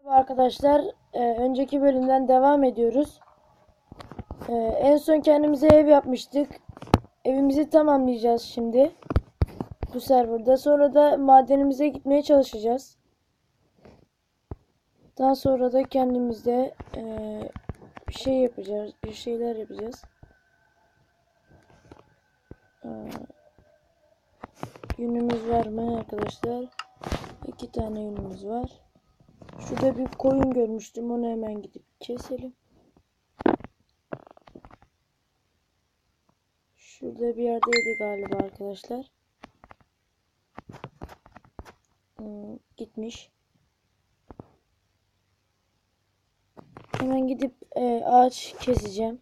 Arkadaşlar, önceki bölümden devam ediyoruz. En son kendimize ev yapmıştık. Evimizi tamamlayacağız şimdi bu serverda. Sonra da madenimize gitmeye çalışacağız. Daha sonra da kendimizde bir şey yapacağız, bir şeyler yapacağız. Yünümüz var mı arkadaşlar? 2 tane yünümüz var. Şurada bir koyun görmüştüm, onu hemen gidip keselim. Şurada bir yerdeydi galiba arkadaşlar. Gitmiş. Hemen gidip ağaç keseceğim.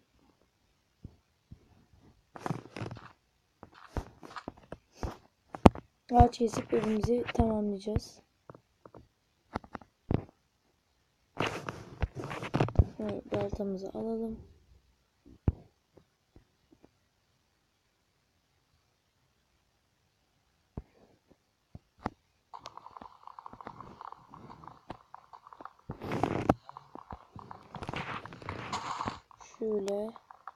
Ağaç kesip evimizi tamamlayacağız. Baltamızı alalım. Şöyle.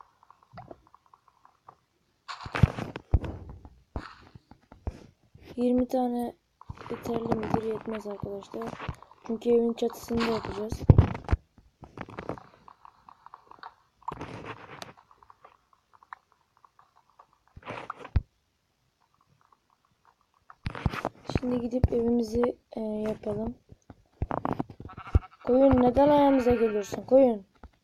...20 tane yeterli midir? Yetmez arkadaşlar. Çünkü evin çatısını da yapacağız. Şimdi gidip evimizi yapalım. Koyun, neden ayağımıza geliyorsun koyun?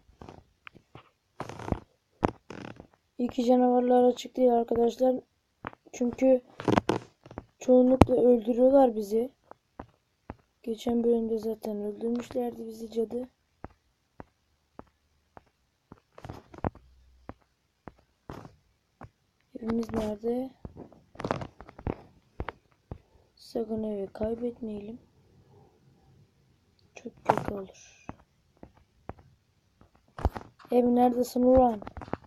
İki canavarlar açık değil arkadaşlar. Çünkü çoğunlukla öldürüyorlar bizi. Geçen bölümde zaten öldürmüşlerdi bizi cadı. Evimiz nerede? Sakın evi kaybetmeyelim. Çok kötü olur. Ev neredesin ulan?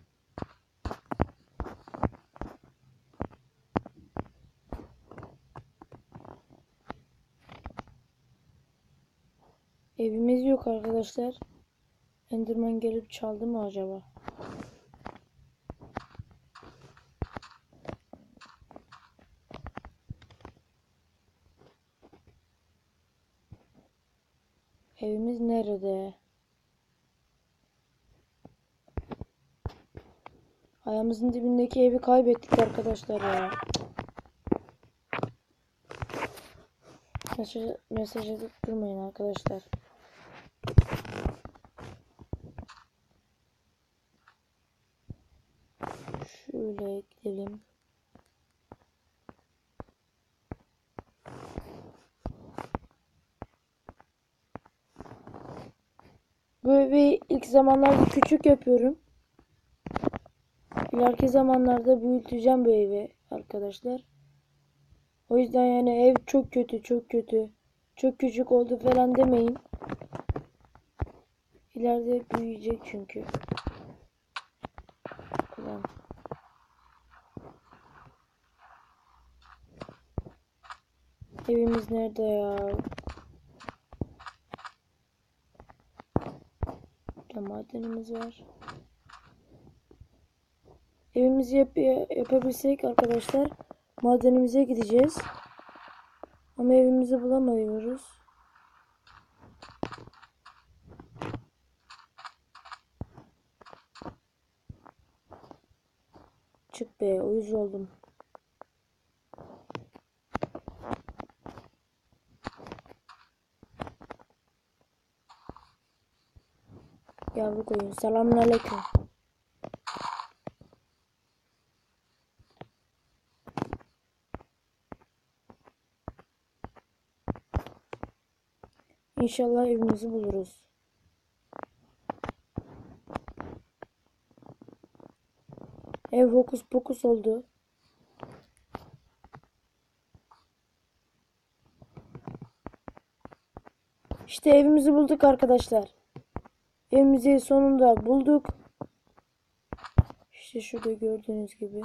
Evimiz yok arkadaşlar. Enderman gelip çaldı mı acaba? Evimiz nerede? Ayağımızın dibindeki evi kaybettik arkadaşlar ya. Mesaj atıp durmayın arkadaşlar. Şöyle gidelim. Bu evi ilk zamanlarda küçük yapıyorum. İleriki zamanlarda büyüteceğim bu evi arkadaşlar. O yüzden yani ev çok kötü, çok kötü. Çok küçük oldu falan demeyin. İleride büyüyecek çünkü. Ulan. Evimiz nerede ya? Burada madenimiz var. Evimizi yapabilsek arkadaşlar madenimize gideceğiz. Ama evimizi bulamıyoruz. Çık be, uyuz oldum. Yavru koyun. Selamünaleyküm. İnşallah evimizi buluruz. Ev hokus pokus oldu. İşte evimizi bulduk arkadaşlar. Evimizi sonunda bulduk. İşte şurada gördüğünüz gibi.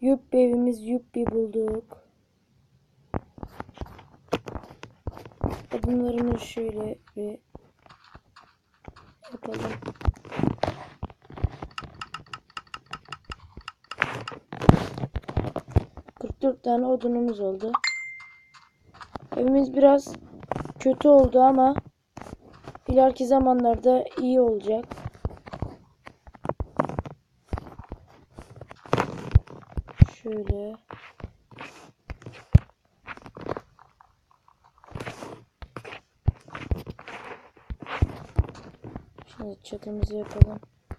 Yuppi evimiz yuppi bulduk. Adımlarımızı şöyle bir yapalım. ...44 tane odunumuz oldu. Evimiz biraz kötü oldu ama... ...ileriki zamanlarda iyi olacak. Şöyle... Şimdi çatımızı yapalım.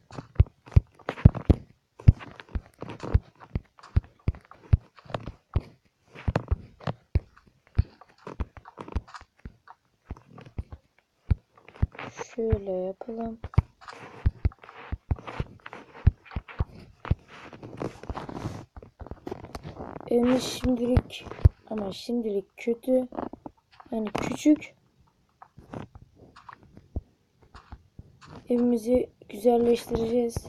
Şöyle yapalım. Evimiz şimdilik kötü. Yani küçük. Evimizi güzelleştireceğiz.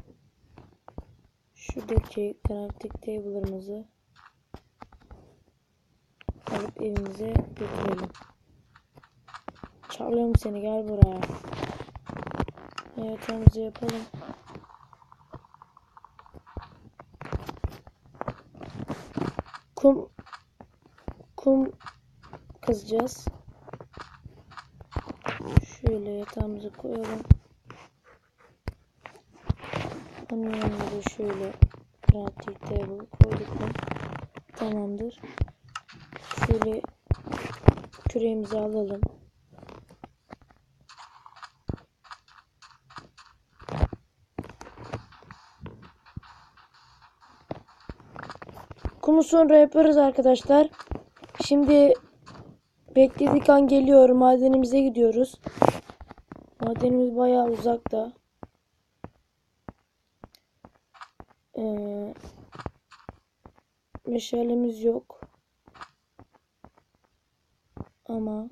Şuradaki crafting table'larımızı alıp evimize götürelim. Çağırıyorum seni, gel buraya. Evet, evimizi yapalım. Kum kazacağız. Şöyle yatağımızı koyalım. Onun yanına da şöyle crafting table koyduk mu? Tamamdır. Şöyle küreğimizi alalım. Kumu sonra yaparız arkadaşlar. Şimdi bekledik an geliyor. Madenimize gidiyoruz. Madenimiz bayağı uzakta. Meşalemiz yok. Ama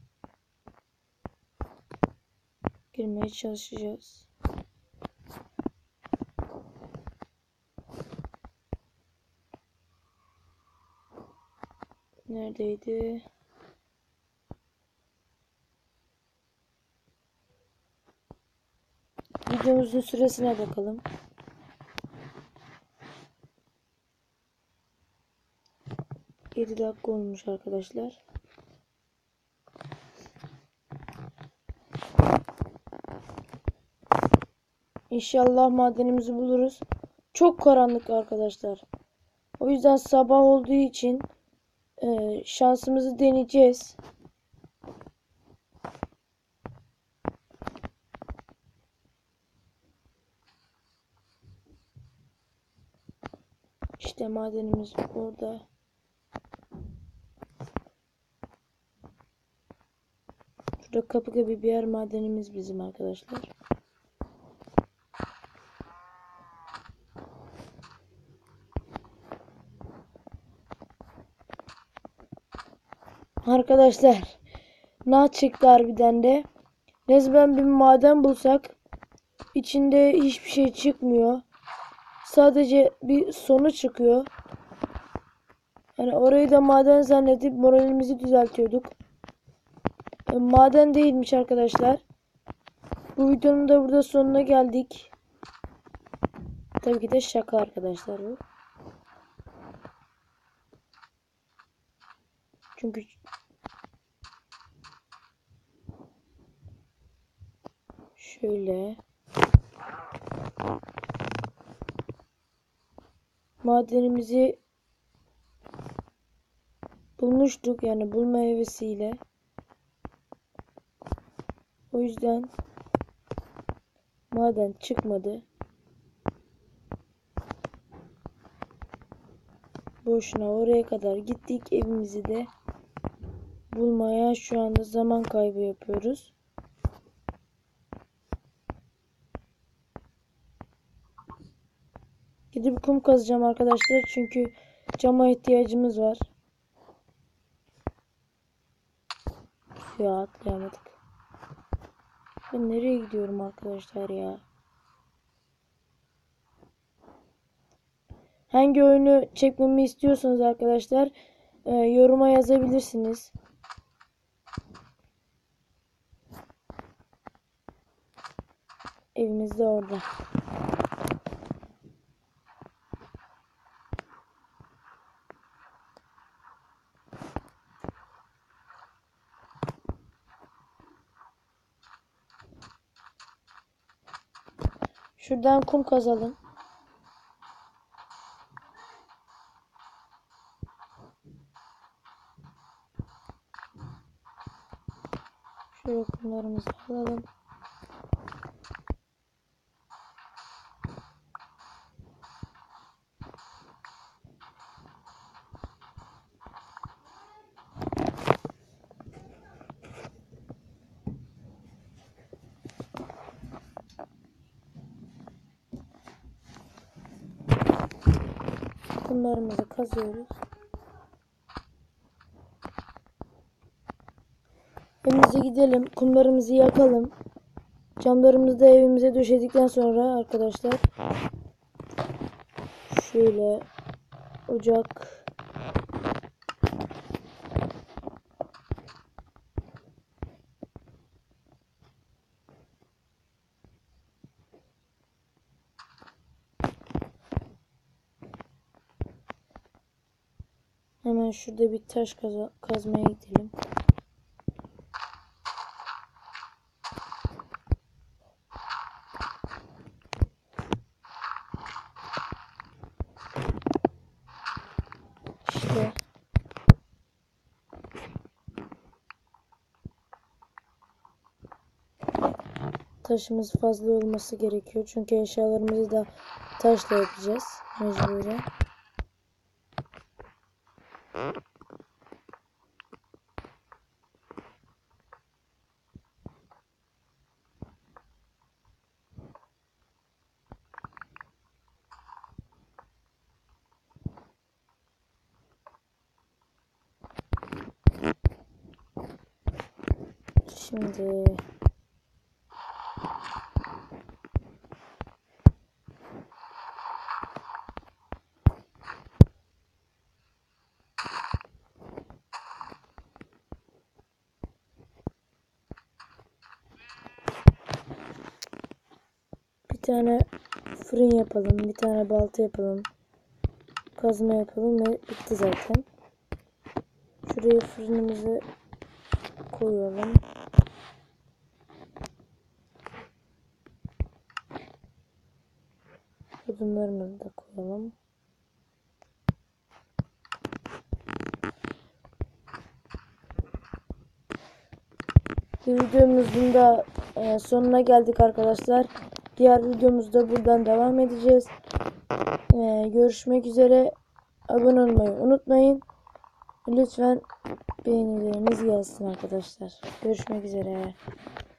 girmeye çalışacağız. Neredeydi? Videomuzun süresine bakalım. ...7 dakika olmuş arkadaşlar. İnşallah madenimizi buluruz. Çok karanlık arkadaşlar. O yüzden sabah olduğu için şansımızı deneyeceğiz. İşte madenimiz orada. Şurada kapı gibi bir yer, madenimiz bizim arkadaşlar. Arkadaşlar, na çıktı harbiden de. Resmen bir maden bulsak içinde hiçbir şey çıkmıyor. Sadece bir sonu çıkıyor. Yani orayı da maden zannedip moralimizi düzeltiyorduk. Maden değilmiş arkadaşlar. Bu videonun da burada sonuna geldik. Tabii ki de şaka arkadaşlar bu. Çünkü şöyle madenimizi bulmuştuk, yani bulma hevesiyle. O yüzden maden çıkmadı. Boşuna oraya kadar gittik, evimizi de bulmaya şu anda zaman kaybı yapıyoruz. Gidip kum kazacağım arkadaşlar, çünkü cama ihtiyacımız var. Suya atlayamadık. Ben nereye gidiyorum arkadaşlar ya? hangi oyunu çekmemi istiyorsanız arkadaşlar yoruma yazabilirsiniz. Evimiz de orada. Şuradan kum kazalım. Şöyle kumlarımızı alalım. Kumlarımızı kazıyoruz. Evimize gidelim. Kumlarımızı yakalım. Camlarımızı da evimize döşedikten sonra arkadaşlar şöyle ocak hemen şurada bir taş kazmaya gidelim. İşte taşımız fazla olması gerekiyor. Çünkü eşyalarımızı da taşla yapacağız mecburen. Şimdi bir tane fırın yapalım, bir tane balta yapalım, kazma yapalım ve bitti zaten. Şuraya fırınımızı koyalım. Odunlarımızı da koyalım. Bir videomuzun da sonuna geldik arkadaşlar. Diğer videomuzda buradan devam edeceğiz. Görüşmek üzere. Abone olmayı unutmayın. Lütfen beğenileriniz gelsin arkadaşlar. Görüşmek üzere.